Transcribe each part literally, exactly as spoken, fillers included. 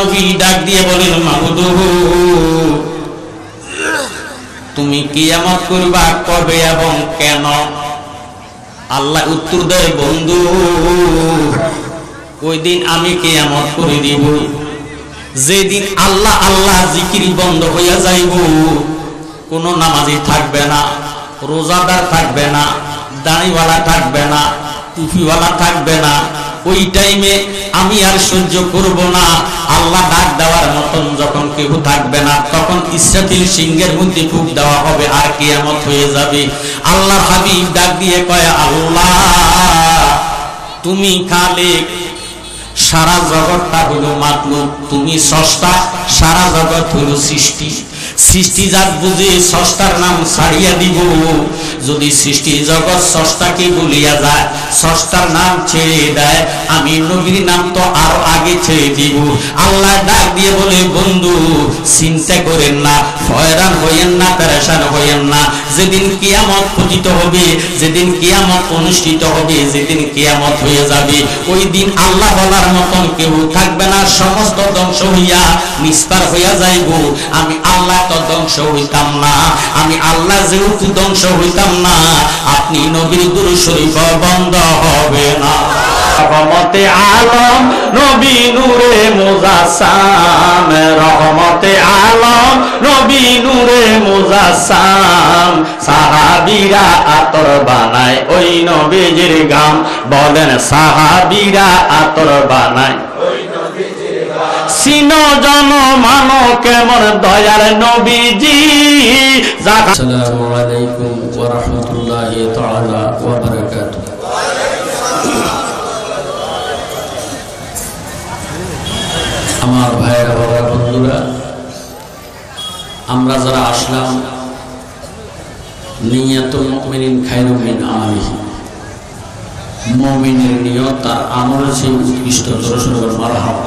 নবী ডাক দিয়ে বলেন মাবুদ তুমি কিয়ামত করবা কবে এবং কেন? আল্লাহ উত্তর দেয় বন্ধু ওই দিন আমি কিয়ামত করে দিব যেদিন আল্লাহ আল্লাহ জিকির বন্ধ হইয়া যাইব, কোন নামাজি থাকবে না, রোজাদার থাকবে না, দাড়িওয়ালা থাকবে না, টুপিওয়ালা থাকবে না। ওই টাইমে আমি আর সহ্য করব না, আল্লাহ ডাক দেওয়ার মতন যখন কেউ থাকবে না, তখন ইসরাফিল সিংহের মধ্যে ফুঁক দেওয়া হবে আর কিয়ামত হয়ে যাবে। আল্লাহর হাবিব ডাক দিয়ে কয় আল্লাহ তুমি খালিক, সারা জগৎটা হলো মাখলুক, তুমি স্রষ্টা, সারা জগৎ হলো সৃষ্টি। সৃষ্টি জাত বুঝে স্রষ্টার নাম ছাড়িয়া দিব, যদি সৃষ্টি জগৎ স্রষ্টাকে বলিয়া যায়, স্রষ্টার নাম ছেড়ে দেয়, আমি নবীর নাম তো আরো আগে ছেড়ে দিব। আল্লাহ ডাক দিয়ে বলে বন্ধু চিন্তা করেন না, হয়রান হইয়েন না, পেরেশান হইয়েন না। যেদিন কিয়ামত পতিত হবে, যেদিন কিয়ামত অনুষ্ঠিত হবে, যেদিন কিয়ামত হয়ে যাবে, ওই দিন আল্লাহ বলার মতন কেউ থাকবে না, সমস্ত ধ্বংস হইয়া নিস্তার হইয়া যাইব। আমি আল্লাহ তো ধ্বংস হইতাম না, আমি আল্লাহ যেহেতু ধ্বংস হইতাম না, আপনি নবীর দুরূদ শরীফ বন্ধ হবে না। রহমতে আলম নবী নূরে মুজাসসাম, রহমতে আলম নবী নূরে মুজাসসাম, সাহাবীরা আতর বানায় ওই নবীজির গাম, বলেন সাহাবীরা আতর বানায় ওই নবীজির গাম। সিনো জন মানো কেমন দয়ার নবীজি। আসসালামু আলাইকুম ওয়া রাহমাতুল্লাহি তাআলা ওয়া বারাকাতুহু। আমার ভাইয়েরা বাবা বন্ধুরা, আমরা যারা আসলাম, নিয়াতুল মুমিনিন খায়রুম মিন আমালিহি, মুমিনের নিয়ত তার আমলের চেয়ে উৎকৃষ্ট। জোরে মারহাবা।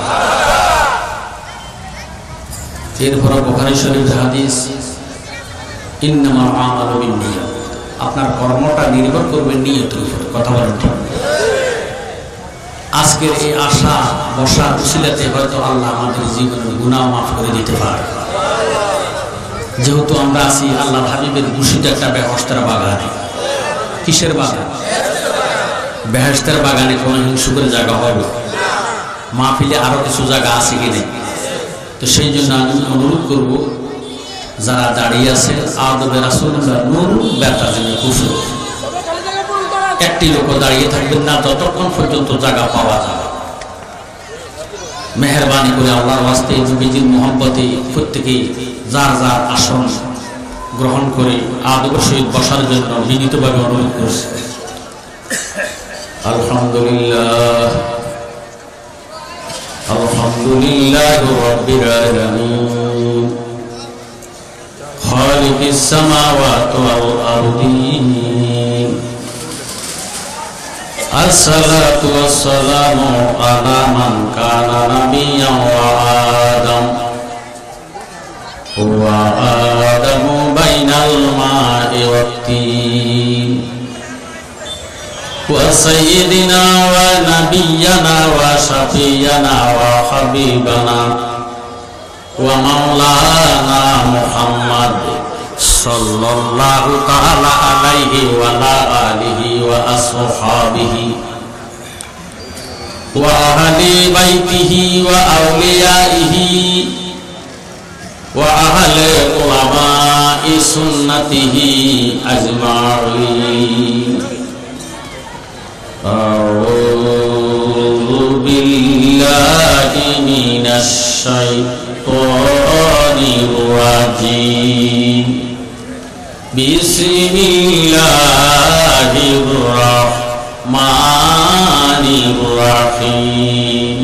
এরপর বুখারী শরীফের হাদিস ইন্নামাল আমালু বিন্নিয়াত, আপনার কর্মটা নির্ভর করবে নিয়তের উপর। কথা বলেন ঠিক? আজকের এই আশা বসা উসিলাতে হয়তো আল্লাহ আমাদের জীবনের গুনাহ মাফ করে দিতে পারে। যেহেতু আমরা আছি আল্লাহর হাবিবের ঘোষিত একটা বেহেশতের বাগানে। কিসের বাগান? বেহেশতের বাগানে কোনো হিংসুকের জায়গা হবে? মাহফিলে আরো কিছু জায়গা আছে কি নেই? তো সেই জন্য আমি অনুরোধ করব, যারা দাঁড়িয়ে আছে আদবে রাসূলুল্লাহ নূর বেতাজিনে কুফর, একটি লোক দাঁড়িয়ে থাকবেন না যতক্ষণ পর্যন্ত জায়গা পাওয়া যাবে। মেহেরবানি করে আল্লাহর ওয়াস্তে নবীজির মহব্বতে প্রত্যেকেই যার যার আসন গ্রহণ করে আদবের সহিত বসার জন্য বিনীতভাবে অনুরোধ করছে। আলহামদুলিল্লাহ আলহামদুলিল্লাহি রাব্বিল আলামিন খালিকিস সামাওয়াতি ওয়াল আরদিন। الصلاة والسلام على من كان نبيا وآدم وآدم بين الماء والطين وسيدنا ونبينا وشفينا وحبيبنا ومولانا محمد sallallahu ta'ala alaihi wa ala alihi wa ashabihi wa ahli baitihi wa awliyaihi wa ahli ulama'i sunnatihi ajma'in. A'udzu billahi minasy syaithanir rajim. Bismillahirrahmanirrahim.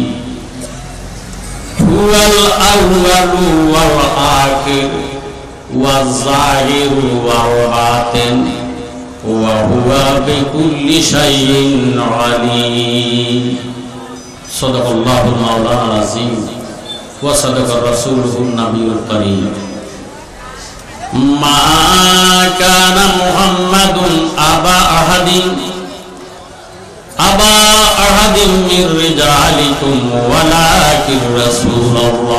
Huwal awwalu wal akhir waz zahiru wal batin wa huwa bi kulli syai'in alim. Shadaqallahul mawlana azim wa sadaqa rasuluhun nabiyul karim. Ma kana Muhammadun aba ahadin aba ahadin min rijalikum walakin Rasulullah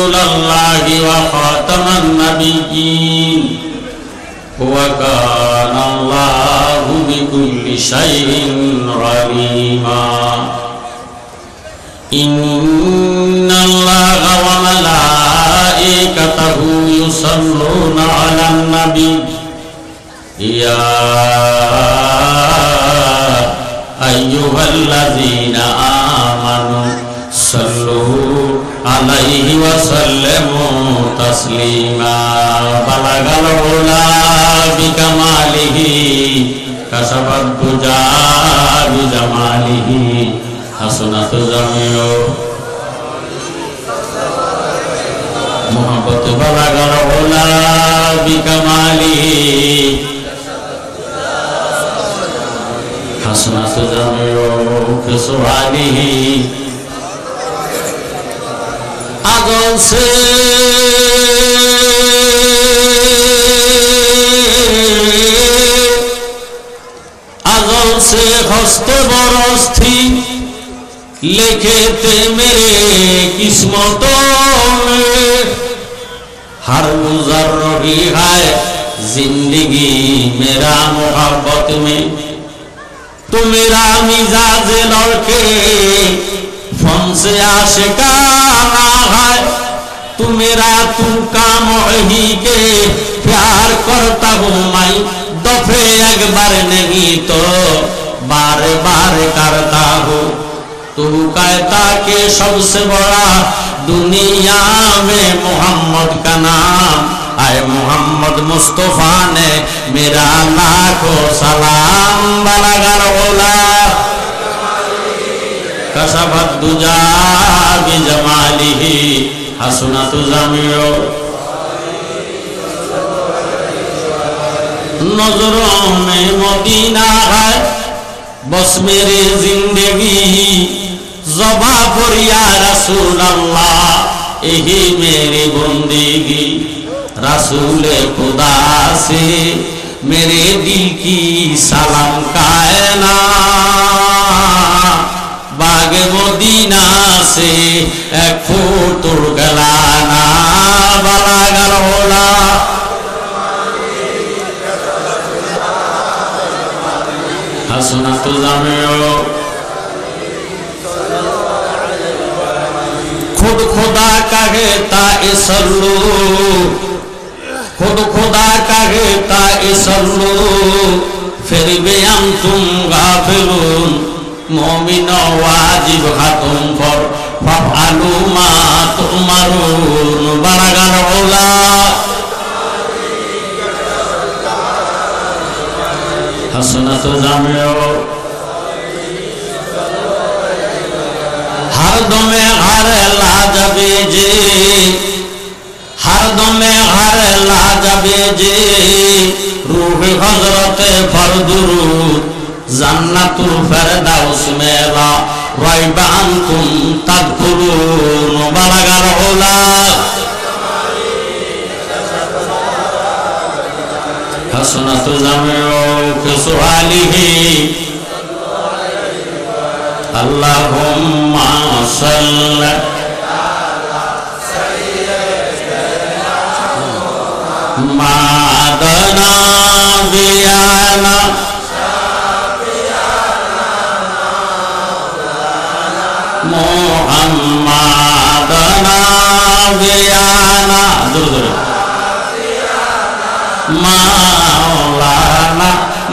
রাসূলাল্লাহি ওয়া খাতামান নাবিয়্যিন ওয়া কানা আল্লাহু বিকুল্লি শাইইন আলীমা ইন্নাল্লাহা ওয়া মালাইকাতাহু ইউসাল্লুনা আলান নাবী ইয়া আইয়ুহাল্লাযীনা আমানু সাল্লু আলাইহি ওয়া সাল্লিমু তাসলিমা বালাগাল উলা বিকামালিহি কাশাফাত দুজা বিজামালিহি হাসনাতু জামিউ মুহাব্বত বালাগাল উলা বিকামালিহি হাসনাতু জামিউ ফিসওয়ালিহি आगल से आगल से हस्ते बरस्थी लिखे थे मेरे किस्मतों में हर गुजर रही है जिंदगी मेरा मोहब्बत में तो मेरा मिजाज लड़के फोन से आशिकाना है तू मेरा तू काम ही के प्यार करता हूँ मैं दफे एक बार नहीं तो बार बार करता हूँ तू कहता कि सबसे बड़ा दुनिया में मोहम्मद का नाम आए मोहम्मद मुस्तफा ने मेरा लाखों सलाम बलगल ओला कशफत दुजा बिजमालिही हसनतु जामिउ नजरों में मदीना है बस मेरी जिंदगी ज़बा पर या रसूल अल्लाह यही मेरी बंदगी रसूल खुदा से मेरे दिल की सलाम कायना बागे मदीना से एक फूट गलाना बलागल ओला हसनतु जामिउ खुद खुदा कहता इसल्लू खुद खुदा कहता इसल्लू फिर भी हम तुम गाफिलून मोमिन वाजिब खातुम पर फअलू मा तुमरून बलगल उला हसनतु जामिउ हर दमे हर लाजबे जे हर दमे हर लाजबे जे रूह हजरत फरदुरूद जन्नतुल फिरदौस में ला रैबा अंतुम तदखुलून बलगल उला हसनतु जामिउ फिसवालिही अल्लाहुम्मा सल्लि अला सय्यिदिना मादना बियाना मोहम्मदना बियाना दूर दूर मौलाना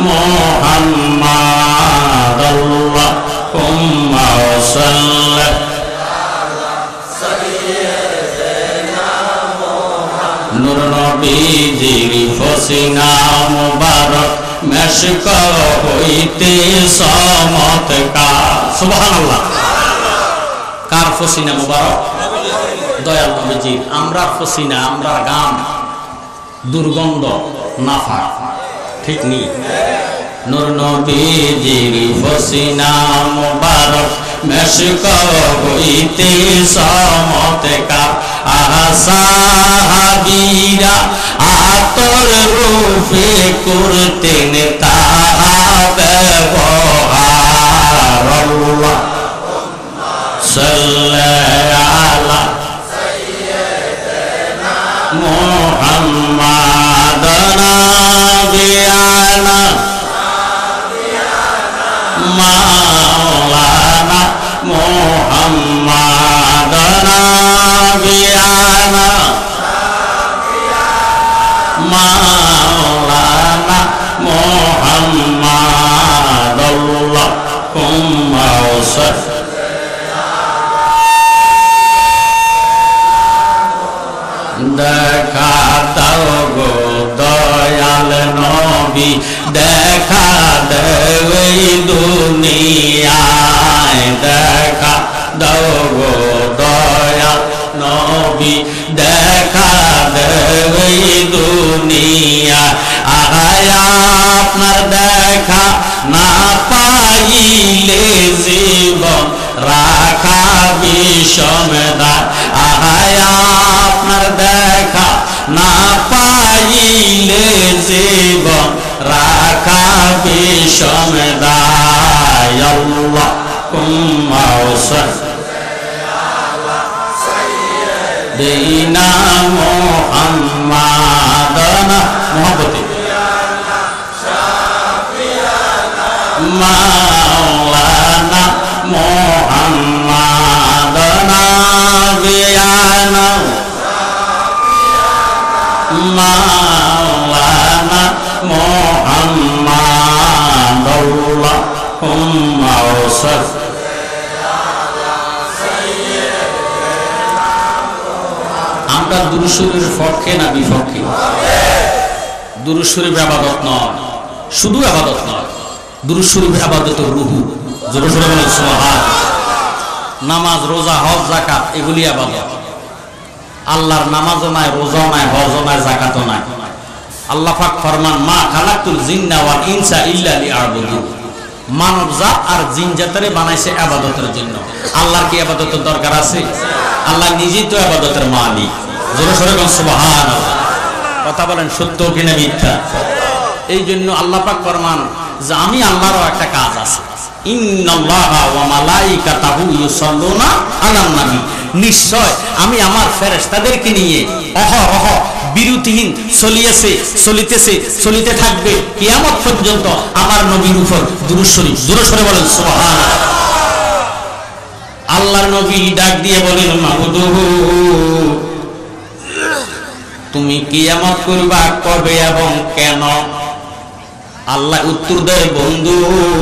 मोहम्मद अल्लाहुम्मा सल्लि अला सय्यिदिना मोहम्मद नूर नबीजिर फसीना मुबारक मेशक हইতে चमत्कार सुबहानाल्लाह कार फसीना मुबारक दयाल नबीजी আমরা फसीना আমরা গাম दुर्गंध नाफा ठीक नहीं नूर नबीजिर फसीना मुबारक मेशक हইতে चमत्कार आहा साहाबीरा आतर रूपे करतेन ताहा व्यवहार अल्लाह सल्लि अला দেখা দাও গো দয়াল নবী, দেখা দাও এই দুনিয়ায়, দেখা দাও গো দয়াল নবী, দেখা দাও এই দুনিয়ায়। আয় আপনার দেখা না পাইলে জীবন রাখা বিষমদার, আয় আপনার দেখা না পাইলে জীবন রাখা বিষমদার। আল্লাহুম্মা সাইয়্যিদিনা মুহাম্মাদানা মুহাব্বতে মাওলানা মুহাম্মাদানা বিয়ানা মাওলানা মুহাম্মাদ। আল্লাহুম্মা আমরা দুরূদ শরীফের পক্ষে না বিপক্ষে? দুরূদ শরীফ ইবাদত নয়, শুধু ইবাদত নয়, দুরূদ শরীফ ইবাদতের রূহ। জোরে জোরে বলেন সুবহান। নামাজ, রোজা, হজ, যাকাত এগুলি ইবাদত। আল্লাহর নামাজও নাই, রোজাও নাই, হজও নাই, যাকাতও নাই। আল্লাহ পাক ফরমান, মা খালাকতুল জিন্না ওয়াল ইনসা ইল্লা লিয়াবুদুন। মানব জাত আর জিন জাতরে বানাইছে ইবাদতের জন্য। আল্লাহর কি ইবাদতের দরকার আছে? আল্লাহ নিজেই তো ইবাদতের মালিক। জোরে জোরে বলেন সুবহানাল্লাহ। কথা বলেন সত্য কিনা মিথ্যা? এই জন্য আল্লাহ পাক ফরমান যে আমি আল্লাহরও একটা কাজ আছে, ইন্নাল্লাহা ওয়া মালাইকাতাহু ইউসাল্লুনা আলান নবী। নিশ্চয় আমি আমার ফেরেশতাদেরকে নিয়ে অহরহ বিরতিহীন চলিয়েছে, চলিতেছে, চলিতে থাকবে কিয়ামত পর্যন্ত আমার নবীর উপর দুরূদ শরীফ। জোরে জোরে বলেন সুবহানাল্লাহ। আল্লাহর নবী ডাক দিয়ে বলেন, মাবুদ তুমি কিয়ামত করবা কবে এবং কেন? আল্লাহ উত্তর দেয়, বন্ধু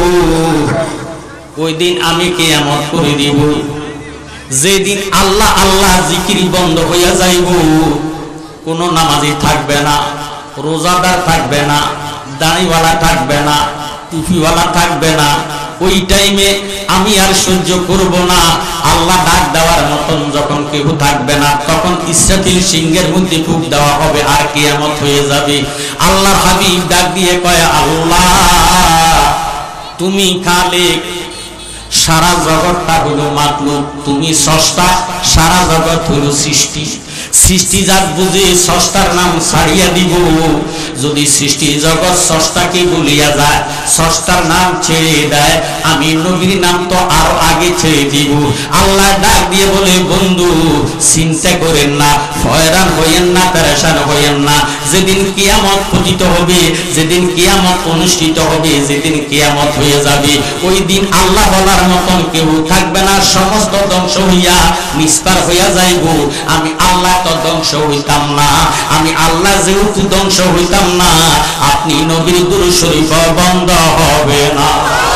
ওই দিন আমি কিয়ামত করে দিব, যেদিন আল্লাহ আল্লাহ জিকির বন্ধ হইয়া যাইব। কোনো নামাজি থাকবে না, রোজাদার থাকবে না, দাড়িওয়ালা থাকবে না, টুপিওয়ালা থাকবে না। ওই টাইমে আমি আর সহ্য করব না। আল্লাহ ডাক দেওয়ার মতন যখন কেউ থাকবে না, তখন ইসরাফিল সিংহের মধ্যে ফুঁক দেওয়া হবে আর কিয়ামত হয়ে যাবে। আল্লাহর হাবিব ডাক দিয়ে কয়, আল্লাহ তুমি খালিক, সারা জগৎটা হলো মাখলুক, তুমি স্রষ্টা, সারা জগৎ হলো সৃষ্টি। সৃষ্টি জাত বুঝে স্রষ্টার নাম ছাড়িয়া দিব। যদি সৃষ্টি জগৎ স্রষ্টাকে বলিয়া যায়, স্রষ্টার নাম ছেড়ে দেয়, আমি নবীর নাম তো আরো আগে ছেড়ে দিব। আল্লাহ ডাক দিয়ে বলে, বন্ধু চিন্তা করেন না, হয়রান হইয়েন না, পেরেশান হইয়েন না। যেদিন কিয়ামত পতিত হবে, যেদিন কিয়ামত অনুষ্ঠিত হবে, যেদিন কিয়ামত হয়ে যাবে, ওই দিন আল্লাহ বলার মতন কেউ থাকবে না। সমস্ত ধ্বংস হইয়া নিস্তার হইয়া যাইব। আমি আল্লাহ তো ধ্বংস হইতাম না। আমি আল্লাহ যেহেতু ধ্বংস হইতাম না, আপনি নবীর দুরূদ শরীফ বন্ধ হবে না।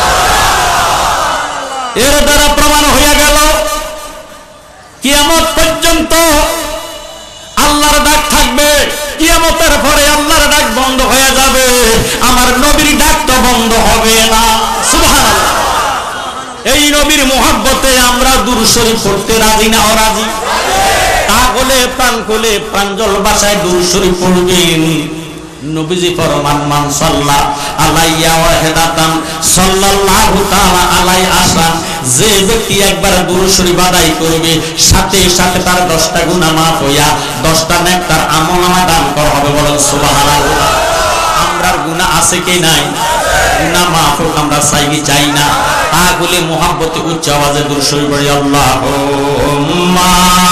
এর দ্বারা প্রমাণ হইয়া গেল কিয়ামত পর্যন্ত আল্লাহর ডাক থাকবে। কিয়ামতের পরে আল্লাহর ডাক বন্ধ হয়ে যাবে, আমার নবীর ডাক তো বন্ধ হবে না। সুবহানাল্লাহ। এই নবীর মুহাব্বতে আমরা দুরূদ শরীফ পড়তে রাজি না অরাজি? তাহলে প্রাণ খুলে প্রাঞ্জল ভাষায় দুরূদ শরীফ পড়বেন। নবীজি ফরমান, মান সাল্লা আলাইয়া ওয়াহিদাতান সাল্লাল্লাহু তাআলা আলাই আশরান। যে ব্যক্তি একবার দুরূদ শরীফ আদায় করবে, সাথে সাথে তার দশটা গুনাহ মাফ হইয়া দশটা নেককার আমলনামা দান করা হবে। বলেন সুবহানাল্লাহ। আমরার গুনাহ আছে কি নাই? গুনাহ মাফ হোক আমরা চাই কি চাই না? তাহলে মুহাব্বতে উচ্চ আওয়াজে দুরূদ শরীফ পড়ি, আল্লাহুম্মা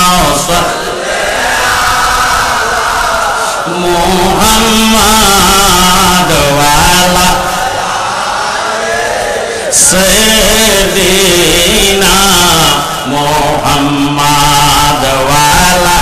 মুহাম্মাদ ওয়ালা সাইয়্যিদিনা মুহাম্মাদ ওয়ালা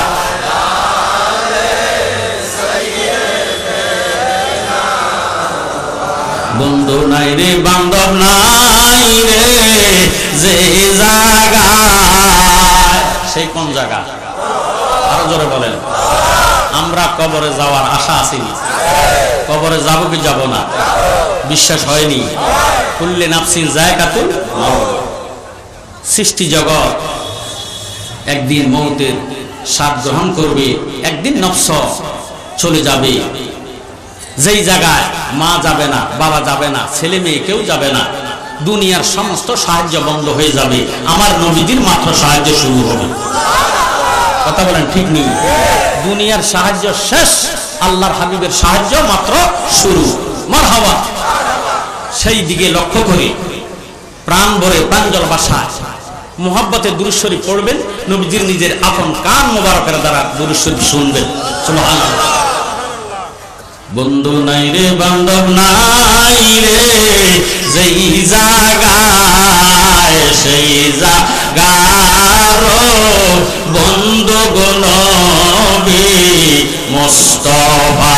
বন্ধু নাই রে, বান্ধব নাই রে, যে জায়গায়, সেই কোন জায়গা? আরো জোরে বলেন। আমরা কবরে যাওয়ার আশা আছিনি? কবরে যাব কি যাব না? বিশ্বাস হয়নি? কুল্লি নাফসিন যায়কাতুল মাউত। সৃষ্টি জগৎ একদিন মৌতের স্বাদ গ্রহণ করবে, একদিন নফস চলে যাবে। যেই জায়গায় মা যাবে না, বাবা যাবে না, ছেলে মেয়ে কেউ যাবে না, দুনিয়ার সমস্ত সাহায্য বন্ধ হয়ে যাবে, আমার নবীদের মাত্র সাহায্য শুরু হবে। কথা বলেন ঠিক নেই? দুনিয়ার সাহায্য শেষ, আল্লাহর হাবিবের সাহায্য মাত্র শুরু। মারহাবা। সেই দিকে লক্ষ্য করে প্রাণ ভরে প্রাঞ্জল ভাষায় মুহাব্বতে দুরূদ শরীফ পড়বেন, নবীজির নিজের আপন কান মোবারকের দ্বারা দুরূদ শরীফ শুনবেন। সুবহানাল্লাহ। বন্ধু নাই রে বান্ধব নাই রে যেই জায়গায়, সেই জায়গার বন্ধু গো নবী মুস্তাফা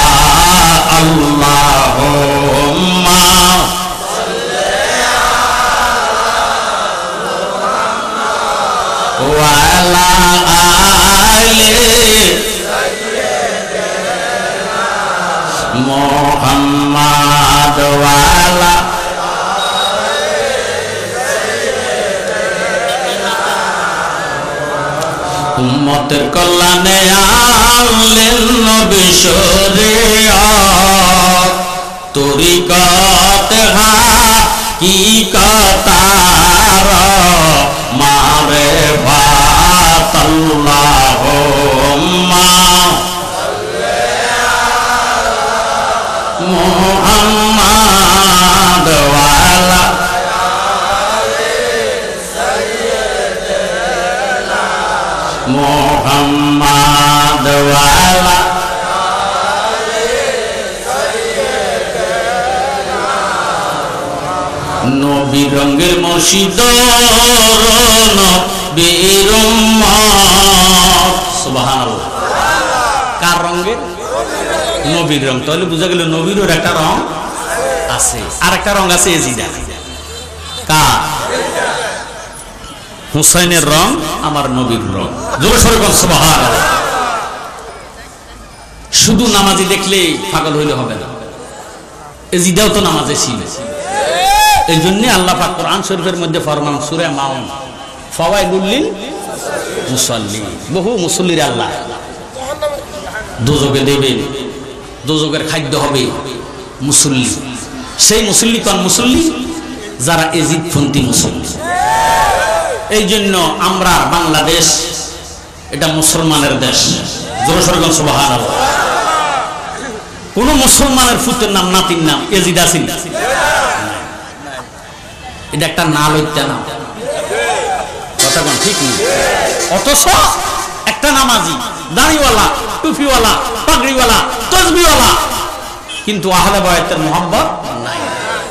আল্লাহুম্মা ওয়া আলা আলি মুহাম্মাদ ওয়া আলা উম্মতের কল্যাণে আনলেন নবী শরীয়ত, তরিকত হাকিকতার মারিফাত আল্লাহুম্মা মুহাম্মাদ ওয়া আলা মুহাম্মাদ ওয়া আলা নবীর রঙের মসজিদ নবীর উম্মত। সুবহানাল্লাহ। কার রঙের? নবীর রং। তাহলে বোঝা গেল নবীরও একটা রং আছে, আর একটা রং আছে এজিদা। কার? হুসাইনের রং আমার নবীর রং। জোরে সরে বল সুবহানাল্লাহ। শুধু নামাজি দেখলে পাগল হইলে হবে না, এজিদাও তো নামাজে ছিল। এই জন্য আল্লাহ পাক কোরআন শরীফের মধ্যে ফরমান সূরা মাউন ফাওয়াইলুল লিল মুসাল্লিন, বহু মুসল্লির আল্লাহ দোজখে দেবেন, দোজখের খাদ্য হবে মুসল্লি। সেই মুসল্লি কোন মুসল্লি? যারা এজিদপন্থী মুসল্লি। এই জন্য আমরা বাংলাদেশ এটা মুসলমানের দেশ। জোরে সরে বল সুবহানাল্লাহ। কোন মুসলমানের পুত্রের নাম নাতির নাম এজিদ আছে? এটা একটা না লইতে না, কথা কোন ঠিক নেই। অথচ একটা নামাজি, দাড়িওয়ালা, টুপিওয়ালা, পাগড়িওয়ালা, তসবিওয়ালা, কিন্তু আহলে বায়তের মুহাব্বত নাই।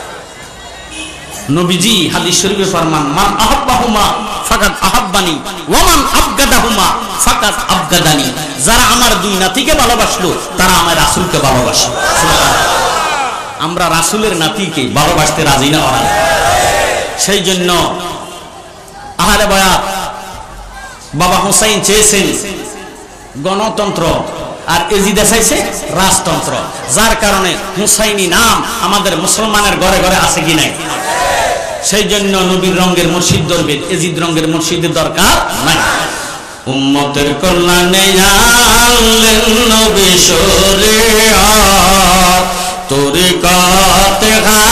নবীজি হাদিস শরীফে ফরমান মান আহাব্বাহুমা ফাকাদ আহাব্বানি ওয়া মান আবগাদাহুমা ফাকাদ আবগাদানি। যারা আমার দুই নাতিকে ভালোবাসলো তারা আমার রাসূলকে ভালোবাসে। আমরা রাসূলের নাতিকে ভালোবাসতে রাজি না ওরা। সেই জন্য আহলে বায়াত বাবা হুসাইন চেয়েছেন গণতন্ত্র, আর এজিদা চাইছে রাজতন্ত্র। যার কারণে হুসাইনি নাম আমাদের মুসলমানের ঘরে ঘরে আছে কি নাই? সেই জন্য নবীর রঙের মসজিদ ধরবেন, এজিদ রঙের মসজিদের দরকার নাই। উম্মতের কল্যাণে আনলেন নবী শরীয়ত, তরিকত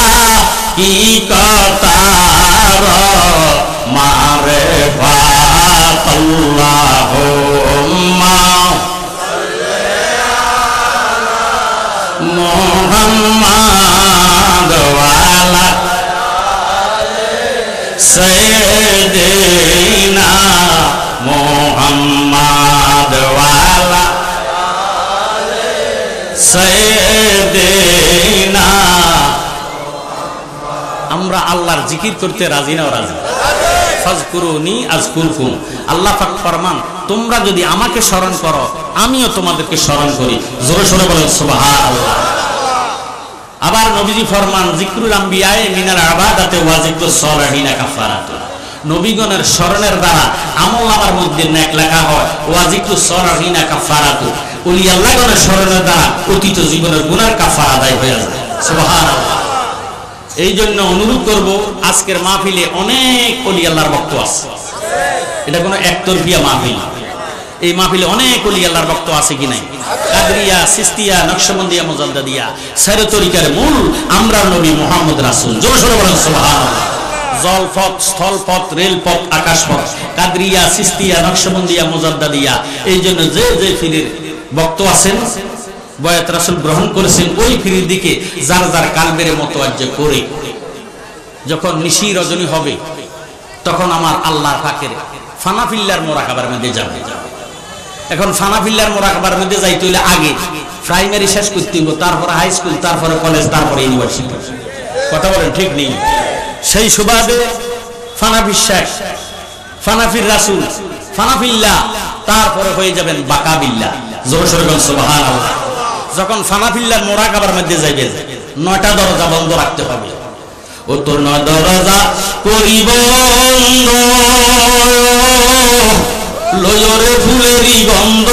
হাকিকতার মারিফাত আল্লাহুম্মা মুহাম্মাদ ওয়া আলা সাইয়্যিদিনা মুহাম্মাদ ওয়া আলা সাইয়্যিদিনা। আমরা আল্লাহর জিকির করতে রাজি না রাজি? ফাজকুরুনি আযকুরকুম। আল্লাহ পাক ফরমান তোমরা যদি আমাকে স্মরণ করো আমিও তোমাদেরকে স্মরণ করি। জোরে সোরে বলেন সুবহানাল্লাহ। আবার নবীজি ফরমান জিকরুল আম্বিয়ায়ে মিনাল ইবাদাতি ওয়া জিকরুস সালিহিনা কাফারাতু। নবীগণের স্মরণের দ্বারা আমলনামার মধ্যে নেক লেখা হয়। ওয়াজিকু সরাহিনা কাফারাতু, ওলি আল্লাহগণের স্মরণের দ্বারা অতীত জীবনের গুনার কাফারা আদায় হয়ে যায়। সুবহানাল্লাহ। এই জন্য অনুরোধ করব, আজকের মাহফিলে অনেক ওলি আল্লাহর বক্ত আছে, এটা কোনো একতরফিয়া মাহফিল। এই মাহফিলে অনেক ওলি আল্লাহর বক্ত আছে কি নাই? কাদরিয়া, সিস্তিয়া, নকশবন্দিয়া, মুজাদ্দিদিয়া, সাইর তরিকার মূল আমরা নবী মুহাম্মদ রাসূল। জোরে সোরে বলেন সুবহানাল্লাহ। জলপথ, স্থলপথ, রেলপথ, আকাশপথ, কাদরিয়া, সিস্তিয়া, নকশবন্দিয়া, মুজাদ্দিদিয়া, এই জন্য যে যে ফিরির বক্ত আছেন, বয়াত রাসূল গ্রহণ করেছেন, ওই ফিরির দিকে যার যার কালবের মোতওয়াজ্জে করে যখন নিশি রজনী হবে, তখন আমার আল্লাহ পাকের ফানাফিল্লার মোরাকাবার মধ্যে যাবে। এখন ফানাফিল্লার মোরাকাবার মধ্যে যাইতে হইলে আগে প্রাইমারি শেষ করতে হবে, তারপরে হাই স্কুল, তারপরে কলেজ, তারপরে ইউনিভার্সিটি। কথা বলেন ঠিক নেই? সেই সুবাদে ফানাফি শেষ, ফানাফির রাসূল, ফানাফিল্লাহ, তারপরে হয়ে যাবেন বাকাবিল্লাহ। জোরে সোরে বলেন সুবহানাল্লাহ। যখন ফানাফিল্লার মোরাকাবার মধ্যে যাবেন, নয়টা দরজা বন্ধ রাখতে হবে। ও তো নয় দরজা করিব লয়রে ফুলেরই গন্ধ,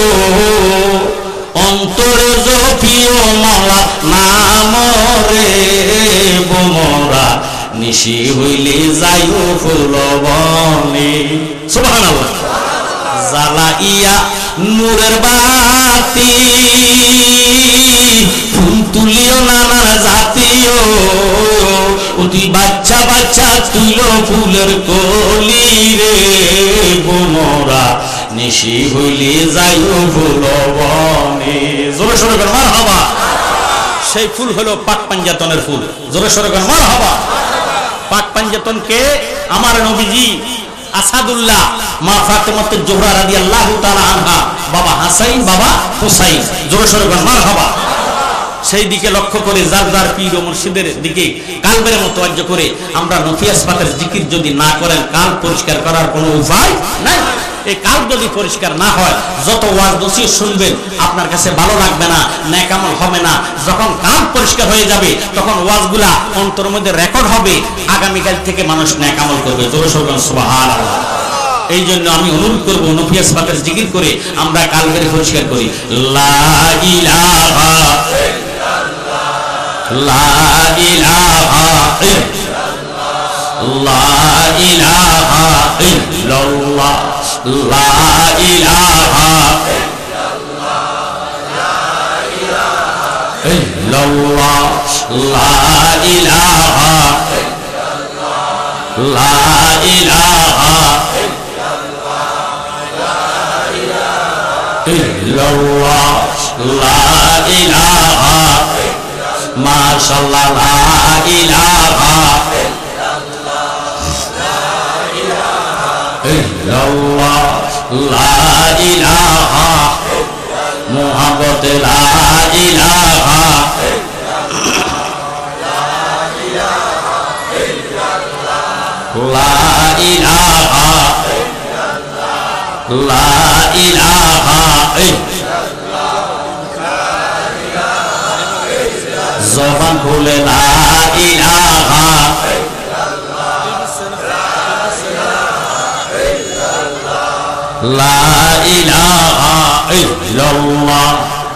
অন্তরে জপিও মালা নাম রে বোমরা, নিশি হইলে যাইও ফুলবনে। সুবহানাল্লাহ। জ্বালাইয়া নূরের বাতি, ফুল তুলিও নানার জাতীয়, অতি বাচ্চা বাচ্চা তুইল ফুলের কলি রে বোমরা, নিশি হইলে যাইও ফুলবনে। জোরে সোরে বলেন মারহাবা। সেই ফুল হলো পাক পাঞ্জাতনের ফুল। জোরে সোরে বলেন মারহাবা। পাক পাঞ্জাতনকে আমার নবীজি আসাদুল্লাহ মা ফাতেমাতুজ জোহরা রাদিয়াল্লাহু তাআলা আনহা, বাবা হাসাইন, বাবা হুসাইন, জোরে সোরে বলেন মারহাবা। সেই দিকে লক্ষ্য করে যার যার পীর ও মুর্শিদের দিকে কালবের মোতওয়াজ্জে করে আমরা নফি আসবাতের জিকির যদি না করেন, কাল পরিষ্কার করার কোনো উপায় নাই। এই কাল যদি পরিষ্কার না হয়, যত ওয়াজ নসিহত শুনবেন আপনার কাছে ভালো লাগবে না, নেক আমল হবে না। যখন কাল পরিষ্কার হয়ে যাবে, তখন ওয়াজগুলা অন্তরের মধ্যে রেকর্ড হবে, আগামীকাল থেকে মানুষ নেক আমল করবে। জোরে সোরে বলেন সুবহানাল্লাহ। এই জন্য আমি অনুরোধ করবো, নফি আসবাতের জিকির করে আমরা কালবের পরিষ্কার করি। লা ইলাহা লা ইলাহা ইল্লাল্লাহ, লা ইলাহা ইল্লাল্লাহ, লা ইলাহা ইল্লাল্লাহ, লা ইলাহা লা ইলাহা ইল্লাল্লাহ, লা ইলাহা মাশাআল্লাহ, লা ইলাহা ইল্লাল্লাহ, লা ইলাহা মুহাম্মদ, লা ইলাহা লা ইলাহা লা ইলাহা জবান খুলে লা ইলাহা লা ইলাহা ইল্লাল্লাহ,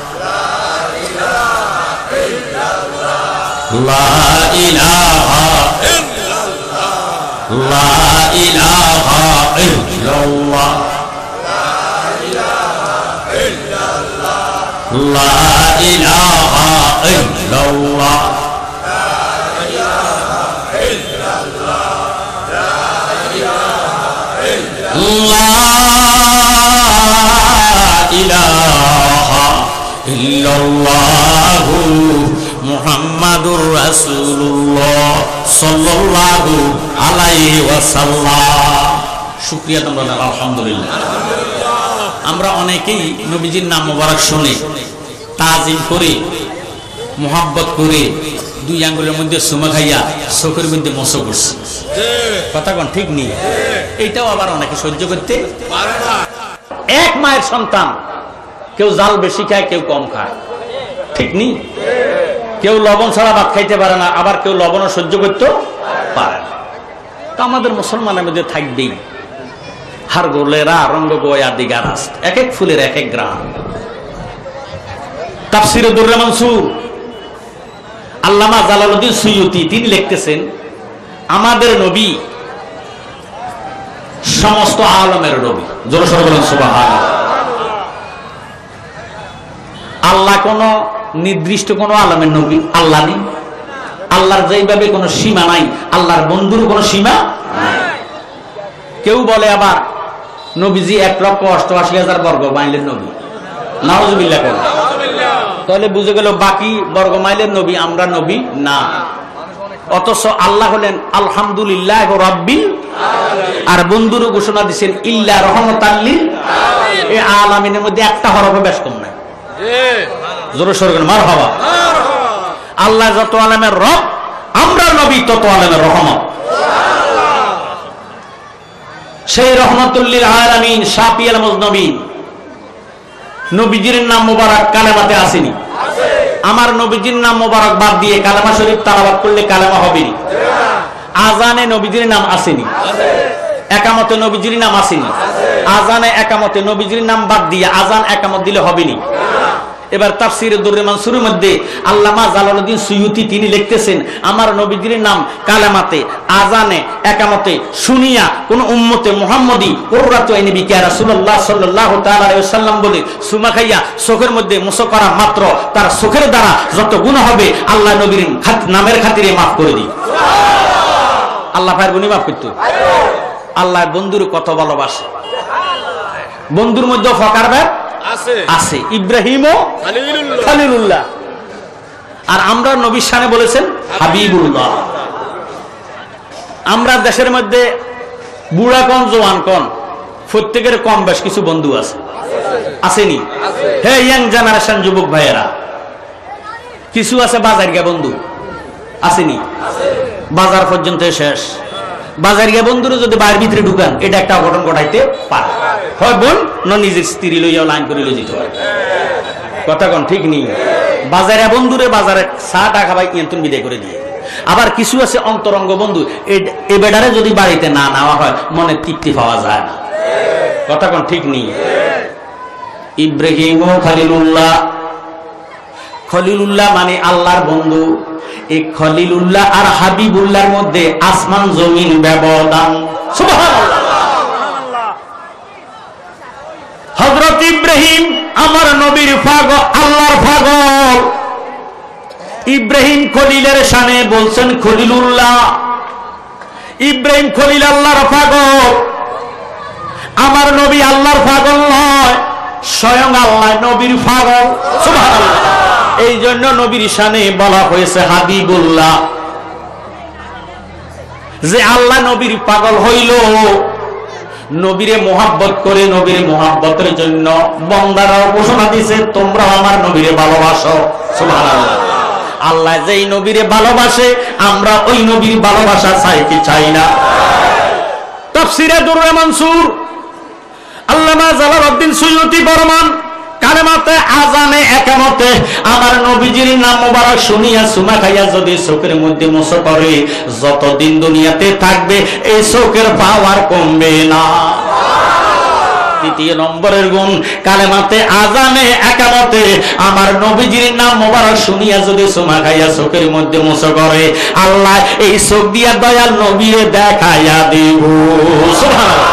লা ইলাহা লা ইলাহা ইল্লাল্লাহ, লা ইলাহা ইল্লাল্লাহ, ইল্লাল্লাহু মুহাম্মাদুর রাসূলুল্লাহ সাল্লাল্লাহু আলাইহি ওয়াসাল্লাম। শুকরিয়া তোমরা আলহামদুলিল্লাহ। আমরা অনেকেই নবীজির নাম মোবারক শুনে তাজিম করে মোহাব্বত করে দুই আঙ্গুলের মধ্যে সুমা খাইয়া চোখের মধ্যে মশো করছে। কথা কোন ঠিক নেই? এইটাও আবার অনেকে সহ্য করতে পারে না। এক মায়ের সন্তান, কেউ জাল বেশি খায়, কেউ কম খায়, ঠিক নেই? কেউ লবণ ছাড়া ভাত খাইতে পারে না, আবার কেউ লবণও সহ্য করতে পারে না। তা আমাদের মুসলমানের মধ্যে থাকবেই। হার গোলেরা রঙ্গ গোয়া দিগা রাস্ত, এক এক ফুলের এক এক গ্রাম। তাফসিরে দুররে মানসুর আল্লামা জালালউদ্দিন সুয়ুতি তিনি লিখতেছেন, আমাদের নবী সমস্ত আলমের নবী। জোরে সোরে বলেন সুবহানাল্লাহ। আল্লাহ কোন নির্দিষ্ট কোন আলমের নবী আল্লাহ নেই। আল্লাহর যেভাবে কোনো সীমা নাই, আল্লাহর বন্ধুর কোনো সীমা নাই। কেউ বলে আবার নবীজি এক লক্ষ অষ্টআশি হাজার বর্গ মাইলের নবী, নাউজুবিল্লাহ করে। তাহলে বুঝে গেল বাকি বর্গ মাইলের নবী আমরা নবী না। অথচ আল্লাহ হলেন আলহামদুলিল্লাহ রাব্বিল আলামিন, আর বন্ধুর ঘোষণা দিচ্ছেন ইল্লা রহমাতাল লিল আলামিন। এই আলামিনের মধ্যে একটা হরফে বেশ কম নাই। জোরে সোরে বলেন মারহাবা। আল্লাহ যত আলমের রব, আমরা নবী তত আলমের রহমত। সেই রহমাতুল লিল আলামিন শাফিউল মুজনবিন নবীজির নাম মুবারক কালেমাতে আসেনি। আমার নবীজির নাম মুবারক বাদ দিয়ে কালেমা শরীফ তালাওয়াত করলে কালেমা হবে না। আজানে নবীজির নাম আসেনি, একামতে নবীজির নাম আসেনি। আজানে একামতে নবীজির নাম বাদ দিয়ে আজান একামত দিলে হবে না। এবার তাফসিরে দুররে মানসুরের মধ্যে আল্লামা জালালউদ্দিন সুয়ুতি তিনি লিখতেছেন, আমার নবীজির নাম কালেমাতে আজানে একামতে শুনিয়া কোন উম্মতে মুহাম্মদী কুররাতু আইনি বিকা রাসূলুল্লাহ সাল্লাল্লাহু তাআলা আলাইহি ওয়াসাল্লাম বলে সুমা খাইয়া চোখের মধ্যে মুছো করা মাত্র তার চোখের দ্বারা যত গুনাহ হবে আল্লাহ নবীর নামের খাতিরে মাফ করে দিই। সুবহানাল্লাহ। আল্লাহ পায়ের গুনাহ মাফ করতে। আল্লাহ বন্ধুর কত ভালোবাসে। বন্ধুর মধ্যে ফকার ভাব আছে, ইব্রাহিম ও খলিলুল্লাহ। আর আমরা নবীর শানে বলেছেন হাবিবুল্লাহ। আমরা দেশের মধ্যে বুড়া কোন জওয়ান কোন প্রত্যেকের কম বেশ কিছু বন্ধু আছে, আসেনি? হে ইয়াং জেনারেশন যুবক ভাইয়েরা, কিছু আছে বাজার গিয়া বন্ধু, আসেনি? বাজার পর্যন্ত শেষ। বাজার গিয়া বন্ধুরা যদি বাড়ির ভিতরে ঢুকান এটা একটা অঘটন ঘটাইতে পারে। হয় বোন না নিজের স্ত্রী লইয়া লাইন করে লই যেতে হয়। কথা কোন ঠিক নেই? বাজারে বন্ধুরে বাজারে চা টা খাবাই নিয়ন্ত্রণ বিদায় করে দিয়ে। আবার কিছু আছে অন্তরঙ্গ বন্ধু, এ বেডারে যদি বাড়িতে না নেওয়া হয় মনে তৃপ্তি পাওয়া যায় না। কথা কোন ঠিক নেই? ইব্রাহিম ও খলিলুল্লাহ, খলিলুল্লাহ মানে আল্লাহর বন্ধু। এই খলিলুল্লাহ আর হাবিবুল্লাহর মধ্যে আসমান জমিন ব্যবধান। সুবহানাল্লাহ। হযরত ইব্রাহিম আমার নবীর পাগল, আল্লাহর পাগল। ইব্রাহিম খলিলের শানে বলছেন খলিলুল্লাহ। ইব্রাহিম খলিল আল্লাহর পাগল, আমার নবী আল্লাহর পাগল নয়, স্বয়ং আল্লাহ নবীর পাগল। সুবহানাল্লাহ। এই জন্য নবীর শানে বলা হয়েছে হাবিবুল্লাহ। যে আল্লাহ নবীর পাগল হইল, নবীরে মোহাব্বত করে নবীর মোহাব্বতের জন্য বান্দারাও ঘোষণা দিয়েছে তোমরা আমার নবীরে ভালোবাসো। সুবহানাল্লাহ। আল্লাহ যেই নবীরে ভালোবাসে আমরা ওই নবীর ভালোবাসা চাই কি চাই না? তাফসিরে দুররে মানসুর আল্লামা জালালউদ্দিন সুয়ুতি ফরমান, কালেমাতে আজানে একামতে আমার নবীজির নাম মোবারক শুনিয়া সুমা খাইয়া যদি চোখের মধ্যে মুছো করে যতদিন দুনিয়াতে থাকবে এই চোখের পাওয়ার কমবে না। দ্বিতীয় নম্বরের গুণ, কালেমাতে আজানে একামতে আমার নবীজির নাম মোবারক শুনিয়া যদি সুমা খাইয়া চোখের মধ্যে মুছো করে আল্লাহ এই চোখ দিয়া দয়াল নবীরে দেখাইয়া দিব। সুবহানাল্লাহ।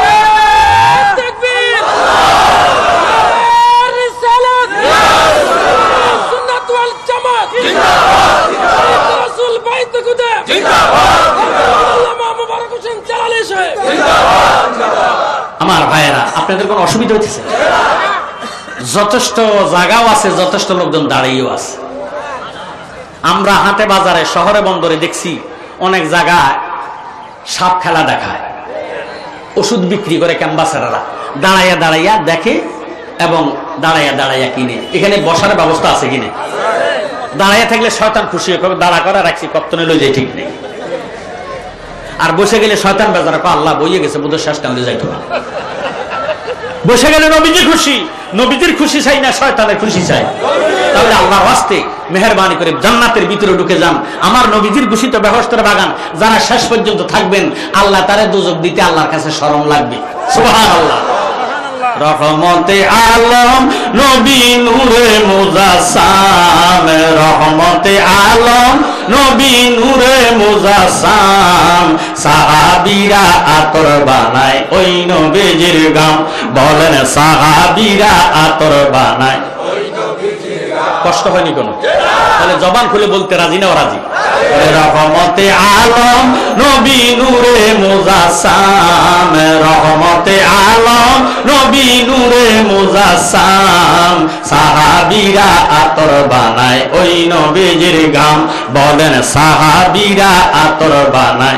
আমার ভাইয়েরা, আপনাদের কোন অসুবিধা হচ্ছে? যথেষ্ট জায়গাও আছে, যথেষ্ট লোকজন দাঁড়িয়েও আছে। আমরা হাটে বাজারে শহরে বন্দরে দেখছি অনেক জায়গায় সাপ খেলা দেখায়, ওষুধ বিক্রি করে ক্যাম্বাসাররা দাঁড়াইয়া দাঁড়াইয়া দেখে এবং দাঁড়াইয়া দাঁড়াইয়া কিনে। এখানে বসার ব্যবস্থা আছে কিনে? দাঁড়াইয়া থাকলে শয়তান খুশি হবে, দাঁড়া করা রাখছি কপ্তনে লই যায় ঠিক নেই। আর বসে গেলে শয়তান বেজার, আল্লাহ বইয়ে গেছে বোধ শেষ টাইমে যাইতো না। বসে গেলে নবীজি খুশি, নবীজির খুশি চাই না শয়তানের খুশি চাই? তাহলে আল্লাহর ওয়াস্তে মেহেরবানি করে জান্নাতের ভিতরে ঢুকে যান। আমার নবীজির ঘোষিত বেহেশতের বাগান যারা শেষ পর্যন্ত থাকবেন, আল্লাহ তারে দোজখ দিতে আল্লাহর কাছে শরম লাগবে। সুবহানাল্লাহ। রহমতে আলম নবী নূরে মুজাসসাম, রহমতে আলম নবী নূরে মুজাসসাম, সাহাবীরা আতর বানায় ওই নবীজির গাম। বলেন সাহাবীরা আতর বানায়। কষ্ট হয়নি কোনো? তাহলে জবান খুলে বলতে রাজি না? রাজি। রহমতে আলম নবী নূরে মুজাসসাম, রহমতে আলম নবী নূরে মুজাসসাম, সাহাবীরা আতর বানায় ওই নবীজির গাম। বলেন সাহাবীরা আতর বানায়।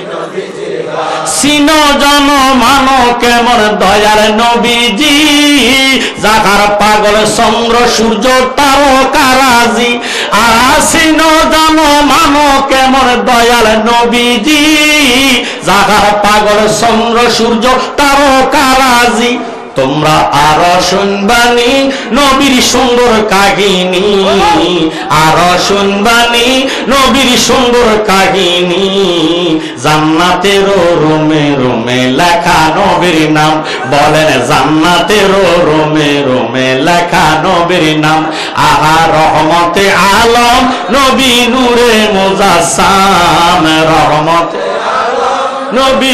সিনো জন মানো কেমন দয়ার নবীজি, জাগার পাগল চন্দ্র সূর্য তারকারাজি। আসিনো জন মানো কেমন দয়াল নবীজি, জাগার পাগল চন্দ্র সূর্য তারকারাজি। তোমরা আরো শুনবানি নবীর সুন্দর কাহিনী, আরো শুনবানি নবীর সুন্দর কাহিনী। জান্নাতের রুমে রুমে লেখা নবীর নাম। বলেন জান্নাতের রুমে রুমে লেখা নবীর নাম। আহা রহমতে আলম নবী নূরে মুজাসসাম, রহমতে নবী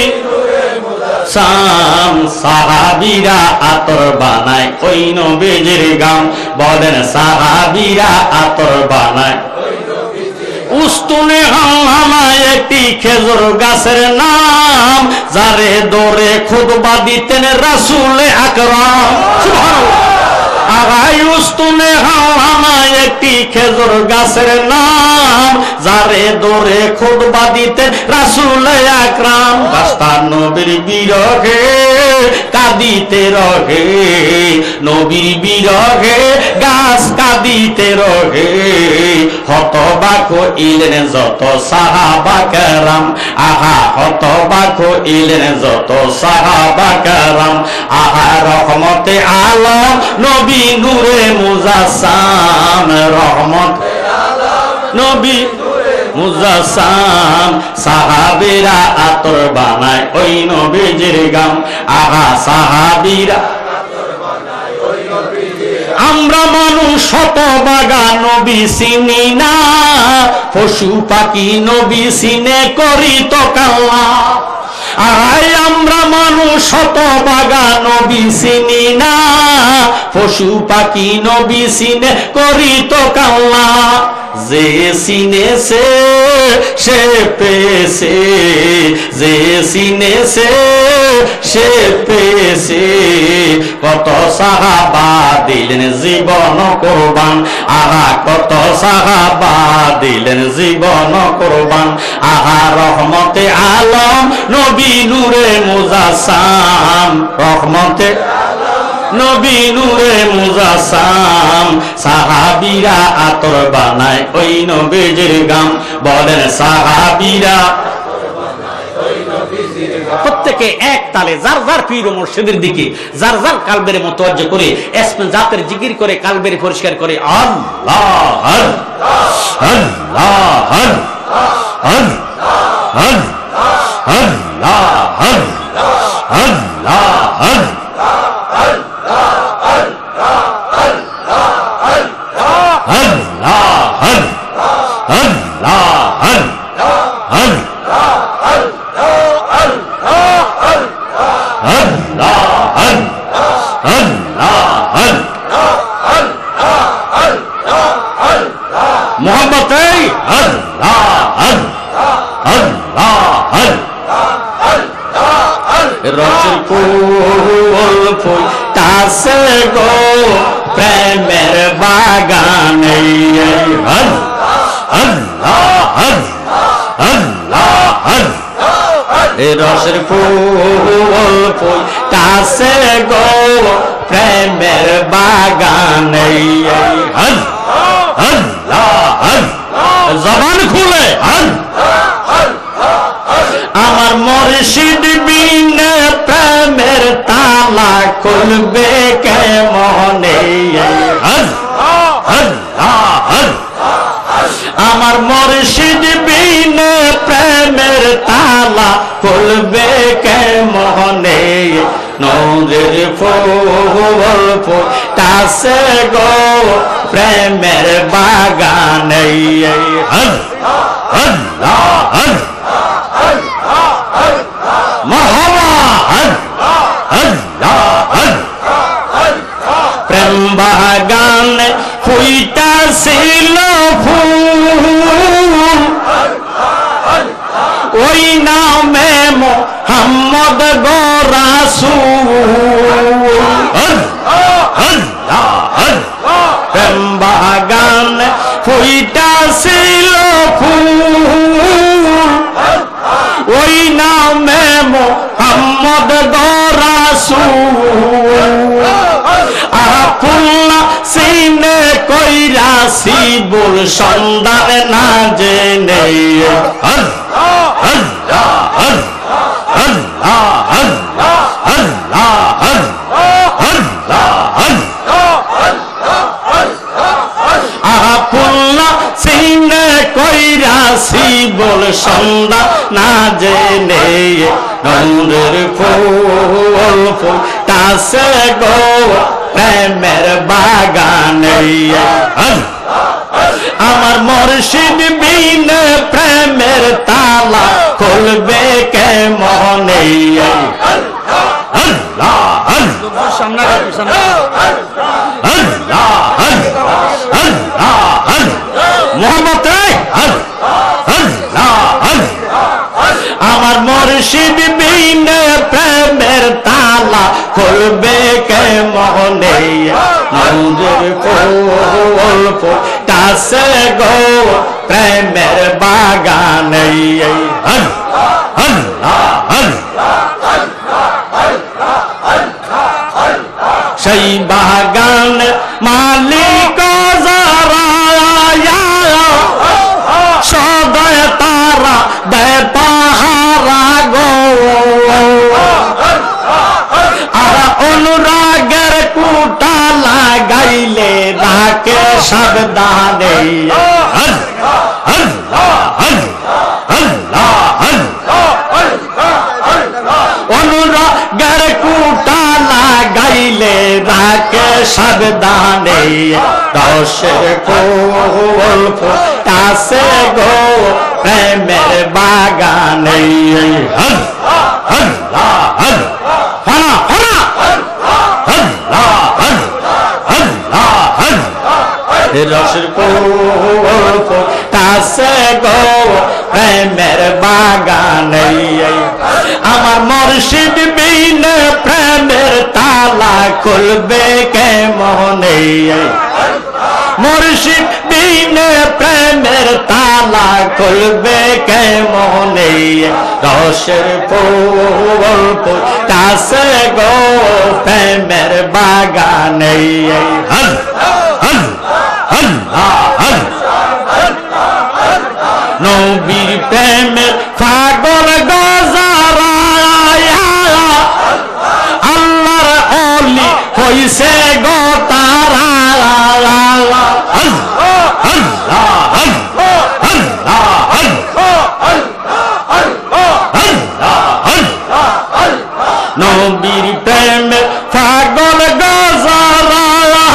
সাম, সাহাবীরা আতর বানায় ওই নবীজির গাম। বলেন সাহাবীরা আতর বানায়। উস্তুনে হামায় একটি খেজুর গাছের নাম, যারে দৌড়ে খুতবা দিতেন রাসূল আকরাম। সুবহানাল্লাহ। আগাই উস্তুনে হামায় একটি খেজুর গাছের নাম, যারে দৌড়ে খুতবা দিতেন রাসূল আকরাম। গাছটা নবীর বিরহে কাঁদিতে রহে, নবীর বিরহে গাছ কাঁদিতে রহে। হতবাক ইলেন যত সাহাবা কেরাম, আহা হতবাক ইলেন যত সাহাবা কেরাম। আহা রহমতে আলম নবী নূরে মুজাসসাম, রহমতে আলম নবী মুজাসসাম, সাহাবীরা আতর বানায় ওই নবীজির গাম। আহা সাহাবীরা আতর বানায় ওই নবীজির গাম। আমরা মানুষ শতবাগা নবী চিনি না, পশু পাখি নবী চিনে করি তো কাল্লা। আয় আমরা মানুষ শতবাগা নবী চিনি না, পশু পাখি নবী চিনে করি তো কাল্লা। যে চিনেছে সে পেয়েছে, যে চিনেছে সে পেয়েছে। কত সাহাবা দিলেন জীবন কোরবান, আহা কত সাহাবা দিলেন জীবন কোরবান। আহা রহমতে আলম নবী নূরে মুজাসসাম, রহমতে নবী নূরে মুজাসসাম, সাহাবীরা আতর বানায় ওই নবীজির গাম। বলেন সাহাবীরা প্রত্যেকে এক তালে যার যার পীর ও মুর্শিদের দিকে যার যার কালবের মুতাওয়াজ্জহ করে ইসমে জাতের জিকির করে কালবের পরিষ্কার করে। আল্লাহ আল্লাহ আল্লাহ আল্লাহ আল্লাহ আল্লাহ রসুল ফুল ফুল তাসে গো প্রেমের বাগানে। রসের ফুল ফুল তাসে গো প্রেমের বাগানে। জবান খুলে আমার মুর্শিদ বিনে প্রেমের তালা খুলবে কে? কেমনে আমার মুর্শিদ বিনে প্রেমের তালা খুলবে কেমনে নূরের ফুল ফুটাছে গো প্রেমের বাগানে প্রেম বাগানে ফুটাছিল ফুল ওই নামে মোহাম্মদ গো রাসূল প্রেম বাগানে ফুটাছিল ফুল ওই নামে মোহাম্মদ গো রাসূল আকুল্লা সিনে কইরাছি বল সন্ধান না জেনে আকুল্লা সিনে কইরাছি বল সন্ধান না জেনে নূরের ফুল ফুটাছে গো প্রেমের বাগানে আমার মুর্শিদ বিনে প্রেমের তালা খুলবে কেমনে মোহাম্মদ আমার মুর্শিদ বিনে প্রেমের তালা খুলবে কেমনে নূরের ফুল ফুটাছে গো প্রেমের বাগানে সেই বাগান মালিক যারা সদয় তারা দেয় পাহারা গো আর অনুরাগের কুটা লাগাইলে রাখে সাবধানে অনুরাগের কুটা লাগাইলে রাখে সাবধানে রসের ফুল ফুটাছে গো প্রেমের বাগানে রসের ফুল ফুটাছে গো প্রেমের বাগানে আমার মুর্শিদ বিনে প্রেমের তালা খুলবে কেমনে মুর্শিদ বিনে প্রেমের তালা খুলবে কেমনে রসের ফুল ফুটাছে গো প্রেমের বাগানে নবীর প্রেমের পাগল গো যারা আল্লাহর ওলি হইছে গো তারা নবীর প্রেমের পাগল গো যারা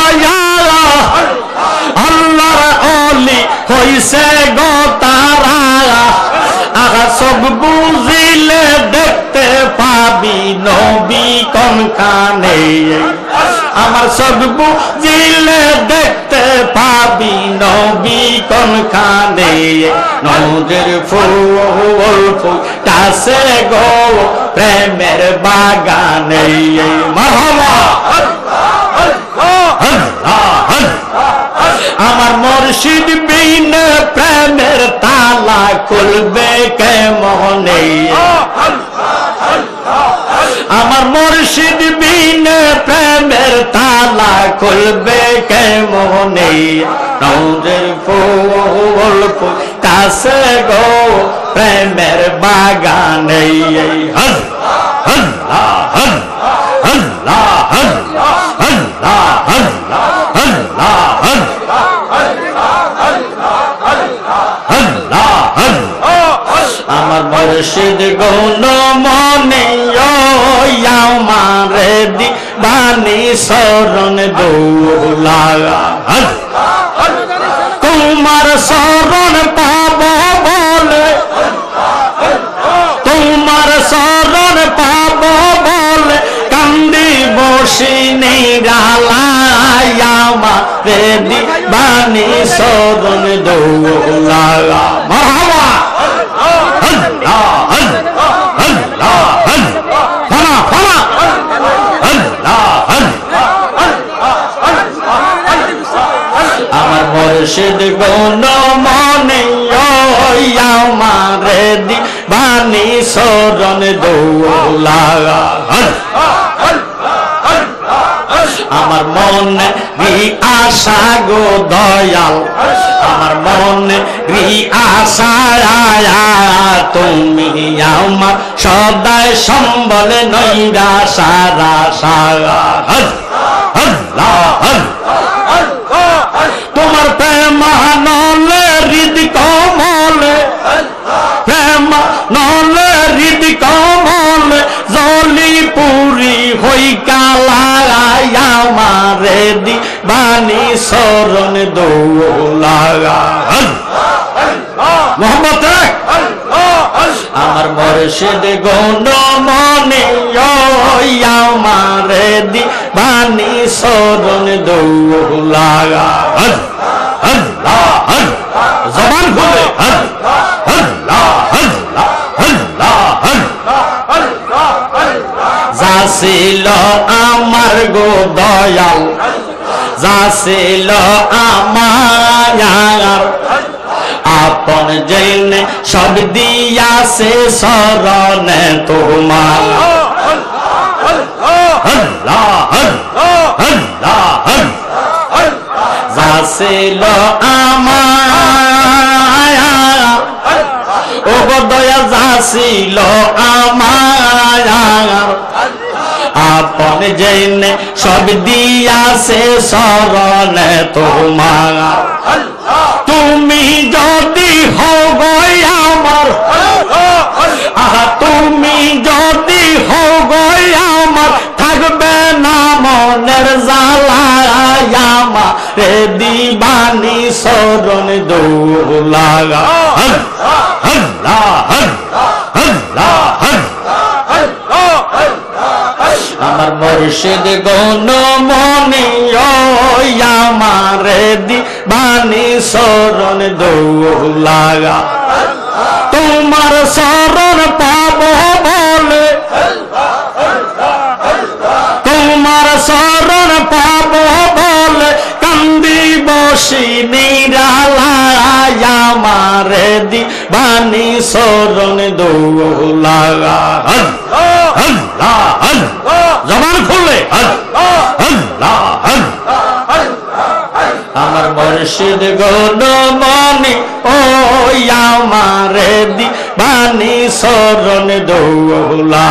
আল্লাহর ওলি হইছে গো তারা আগা সব বুঝিলে দেখতে পাবি নবী কোনখানে আমার সব বুঝিলে দেখতে পাবি নবী কোনখানে নূরের ফুল ফুটাছে গো প্রেমের বাগানে মারহাবা আমার মুর্শিদ বিনে প্রেমের তালা খুলবে কেমনে আমার মুর্শিদ বিনে প্রেমের তালা খুলবে কেমনে নূরের ফুল ফুটাছে গো প্রেমের বাগানে আল্লাহ আল্লাহ আল্লাহ আল্লাহ আল্লাহ আল্লাহ আল্লাহ আমার মুর্শিদ গুণ মনে আমারে দিবানি শরণ দৌলা তোমার শরণ পাব বলে তোমার শরণ পাব বলে কান্দি বসি নিরালায় আমারে দিবানি শরণ দৌলা মারহাবা আল্লাহ আল্লাহ আল্লাহ ফানা ফানা আল্লাহ আমার মুর্শিদ গুণ মনে আমারে দিবানি শরণ দৌলা আমার মনে রি আশা গো দয়াল আমার মনে রি আশা তুমি আমার সদায় সম্বল নৈরা সারা সারা আল্লাহ তোমার প্রেম নলে হৃদ কমলে প্রেম নলে হৃদ কমলে জলি পুরি হই কালা আমারে দিবানি শরণ দৌলা মোহাম্মদ আমার মুর্শিদ গুণ মনে আমারে দিবানি শরণ দৌলা আল্লাহ জবান খুলে আল্লাহ আল্লাহ আল্লাহ যাছিল আমার গো দয়াল যাছিল আমার আপন জেনে সব দিয়াছে শরণে তোমার আল্লাহ আল্লাহ যাছিল আমার ও গো দয়া যাছিল আমার আপন জেনে সব দিয়াছে শরণে তোমার তুমি যদি হও গো আমার আহা তুমি যদি হও গো আমার থাকবে না মনের জ্বালা আমারে দিবানি শরণ দৌলা আল্লাহ আল্লাহ আমার মুর্শিদ গুণ মনে আমারে দিবানি শরণ দৌলা তোমার শরণ পাব বলে তোমার শরণ পাব বলে কান্দি বসি নিরালায় আমারে দিবানি শরণ দৌলা আল্লাহ আল্লাহ জবান খুলে আল্লাহ আমার মুর্শিদ গুণ মনে ও আমারে দিবানি শরণ দৌলা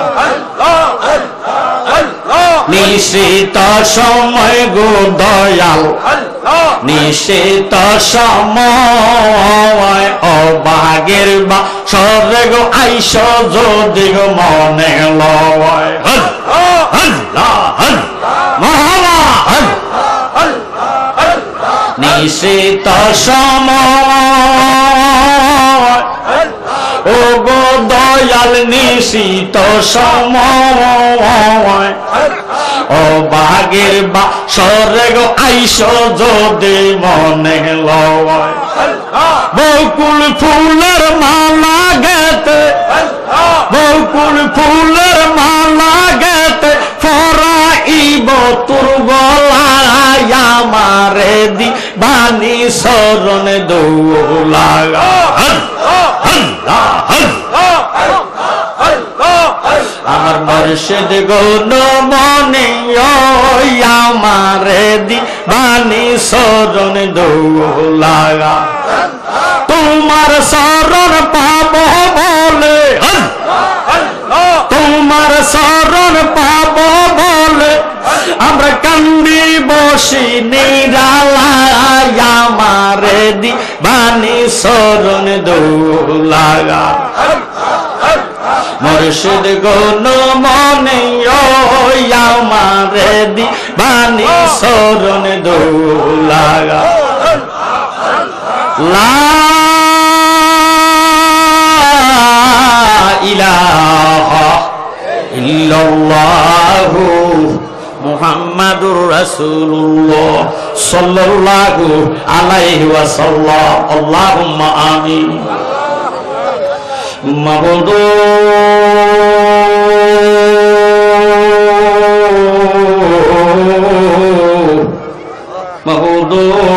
নিশিত সময় গো দয়াল নিশিত সময় অবাগের বা সরে গো আইস যদি গো মনে লয় নিশিত সময় ও গো দয়াল নিশিত সময় ও বাগের বা সরে গো আইস যদি মনে লয় বকুল ফুলের মালা গেতে বকুল ফুলের মালা গেতে ফরাইব তোর গলায় আমারে দিবানি শরণ দৌলা আমার মুর্শিদ গুণ মনে আমারে দিবানি শরণ দৌলা তোমার শরণ পাব বলে তোমার শরণ পাব বলে আমরা কান্দ বসি নিরালায় আমারে দিবানি শরণ দোলাগা মুর্শিদ গুণ মনে আমারে দিবানি শরণ দোলাগা লা ইলাহা ইল্লাল্লাহু মুহাম্মাদুর রাসূলুল্লাহ সাল্লাল্লাহু আলাইহি ওয়াসাল্লাম আল্লাহুম্মা আমিন মাবুদ মাবুদ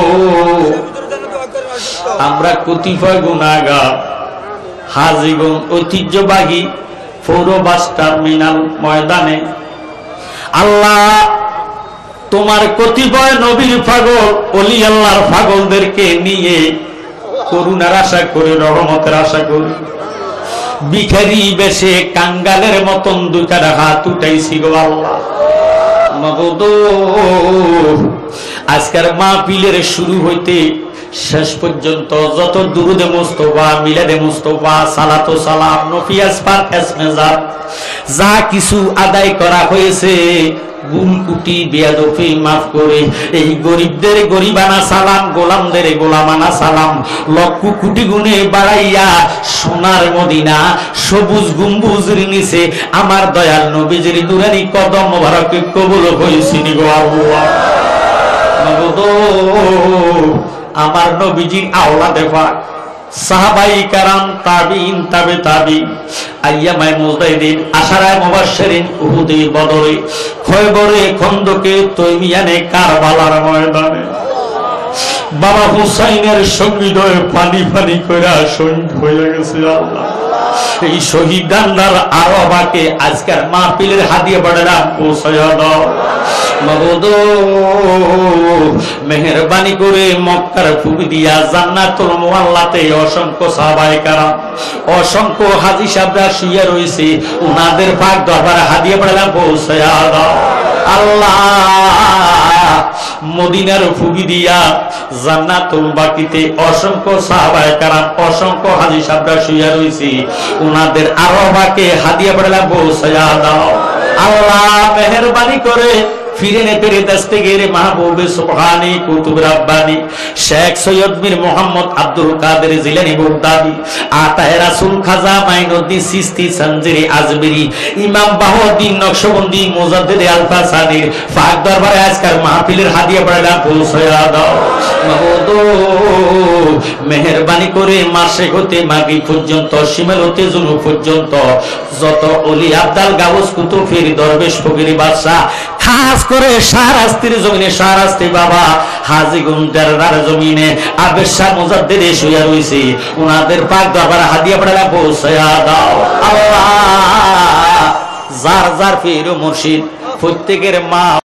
আমরা কতিপয় গুনাহগার হাজীগণ ঐতিহ্যবাহী পৌর বাস টার্মিনাল ময়দানে আল্লাহ তোমার কতিপয় নবীর পাগল ওলি আল্লাহর পাগলদেরকে নিয়ে করুণার আশা করে রহমতের আশা করি ভিখারি বেশে কাঙ্গালের মতন দুইটা হাত উঠাইছি গো আল্লাহ মাবুদ আজকের মাহফিলের শুরু হইতে শেষ পর্যন্ত যত দুরুদে মুস্তাফা মিলাদে মুস্তাফা সালাতু সালাম নফিয়াস পাক এসমেজার যা কিছু আদায় করা হয়েছে ভুল কুটি বেয়াদফি মাফ করে এই গরিবদের গরিবানা সালাম গোলামদের গোলামানা সালাম লক্ষ কোটি গুণে বাড়াইয়া সোনার মদিনা সবুজ গম্বুজের নিচে আমার দয়াল নবীজির নুরানি কদম মোবারক কবুল হইছিল গো আল্লাহ মাবুদ আমার নবীজির আওলাদে পাক সাহাবাই কারাম তাবিঈন তাবে তাবিঈন আইয়ামায়ে মুজাহিদিন আশারায়ে মুবাশশিরিন উহুদে বদরে খয়বরে খন্দকে তৈমিয়ানে কারবালার ময়দানে বাবা হুসাইনের শহীদ হয়ে পানি পানি কইরা শহীদ হয়ে গেছে আল্লাহ এই শহীদ দান্দার আরবাকে আজকের মাহফিলের হাদিয়া বড়রা পৌঁছায়া দাও মাবুদ মেহেরবানি করে মক্কার ফুক দিয়া জান্নাতুল মুআল্লাতে অসংখ্য সাহাবায়ে কেরাম অসংখ্য হাজী সাহেবরা শুয়ে রয়েছে উনাদের পাক দরবারে হাদিয়া বড়রা পৌঁছায়া দাও আল্লাহ মদিনার ফুকি দিয়া জান্নাতুল বাকিতে অসংখ্য সাহাবায়ে কেরাম অসংখ্য হাজী সাহেবরা শুয়ে রয়েছে উনাদের আরবাকে হাদিয়া বড়রা পৌঁছায়া দাও আল্লাহ মেহেরবানি করে ফিরেনে পেরে দস্তগীর মাহবুবে সুবহানি কুতুব রাব্বানি শেখ সৈয়দ মীর মোহাম্মদ আব্দুল কাদের জিলানী বাগদাদি আতায়ে রাসূল খাজা মাইনুদ্দিন চিশতি সঞ্জরি আজমিরি ইমাম বাহুদ্দিন নকশবন্দি মুজাদ্দিদ আল-ফাসানির পাক দরবারে আজকের মাহফিলের হাদিয়া বড়রা পৌঁছায়া দাও মাবুদ মেহেরবানি করে মাসেক হতে মাগরিব পর্যন্ত শিমাল হতে জুনু পর্যন্ত যত ওলি আব্দাল গাউস কুতুব ফির দরবেশ ফকির বাদশা খাস করে শাহরাস্তির জমিনে শাহরাস্তি বাবা হাজী গুন্ডার জমিনে আবেদ শাহ মুজাদ্দিদ শুয়ে রয়েছে উনাদের পাক দরবারে হাদিয়া বড়রা পৌঁছায়া দাও আল্লাহ যার যার পীর মুর্শিদ প্রত্যেকের মা